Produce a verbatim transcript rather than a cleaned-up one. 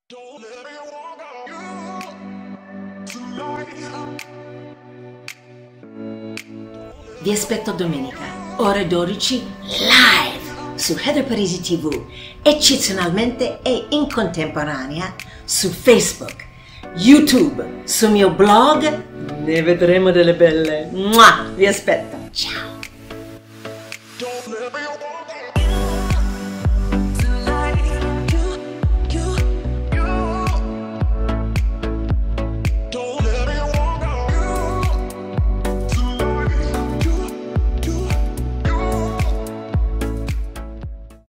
Vi aspetto domenica, ore dodici, live su Heather Parisi tivù, eccezionalmente e in contemporanea su Facebook, YouTube, sul mio blog. Ne vedremo delle belle. Mua! Vi aspetto. Ciao!